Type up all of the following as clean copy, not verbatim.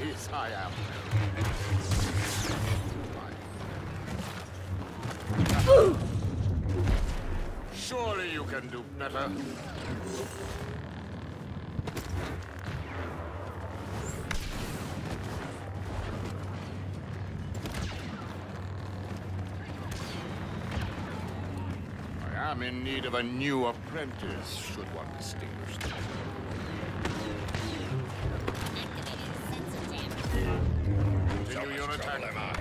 Yes, I am. Surely you can do better. I am in need of a new apprentice, should one distinguish them. Continue your attack.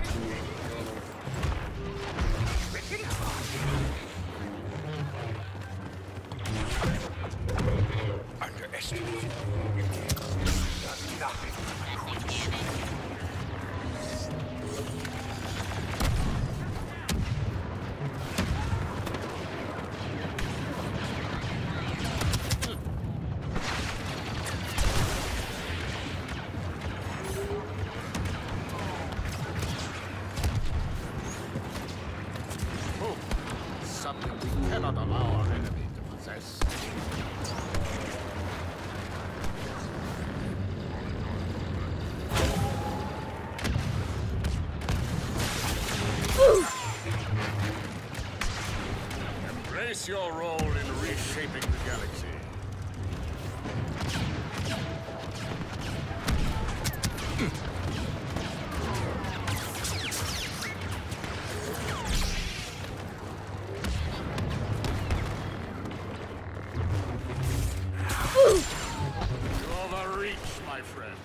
Underestimated. Nothing. Something we cannot allow our enemy to possess. Embrace your role in reshaping the galaxy. You overreach, my friend.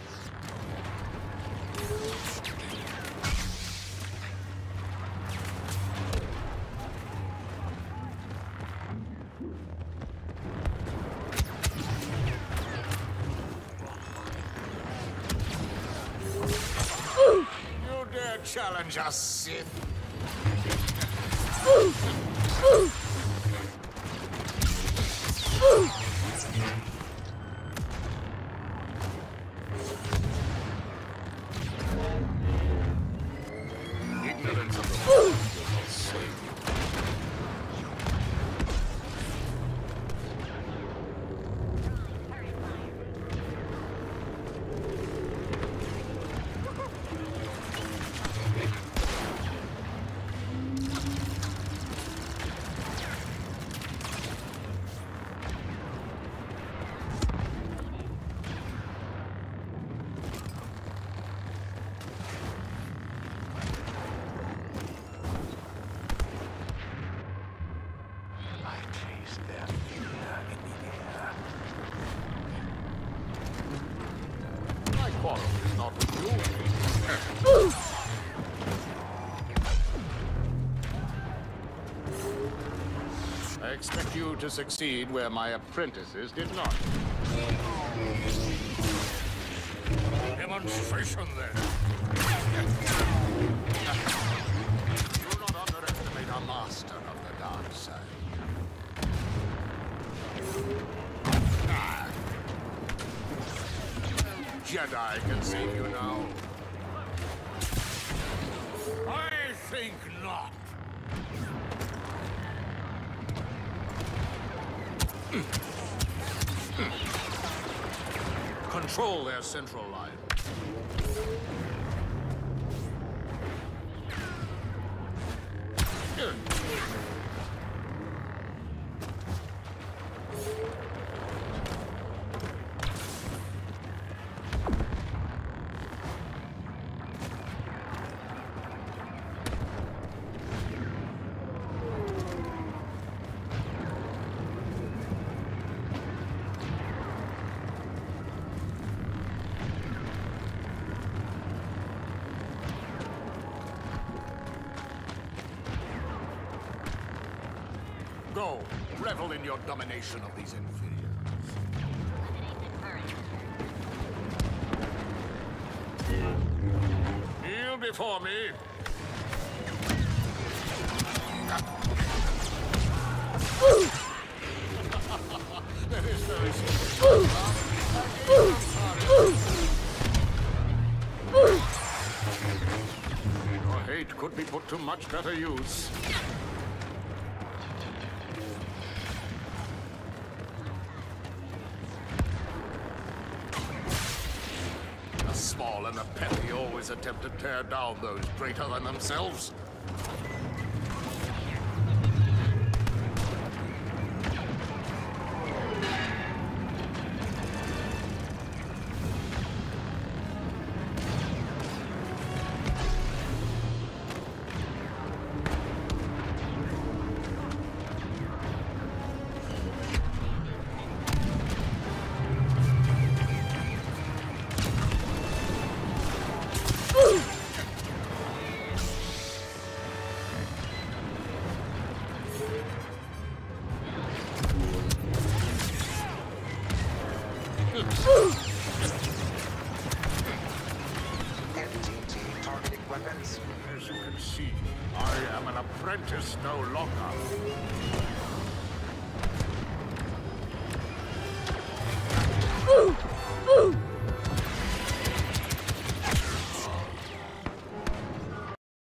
You dare challenge us, Sith? Ignorance of the world will save you. My quarrel is not with you. I expect you to succeed where my apprentices did not. Demonstration, then. Do not underestimate a master of the dark side. Jedi can save you now. I think not. Control their central line. Go, revel in your domination of these inferiors. Kneel before me. That is very simple. Your hate could be put to much better use. small and the petty always attempt to tear down those greater than themselves. MTT targeting weapons. As you can see, I am an apprentice no longer.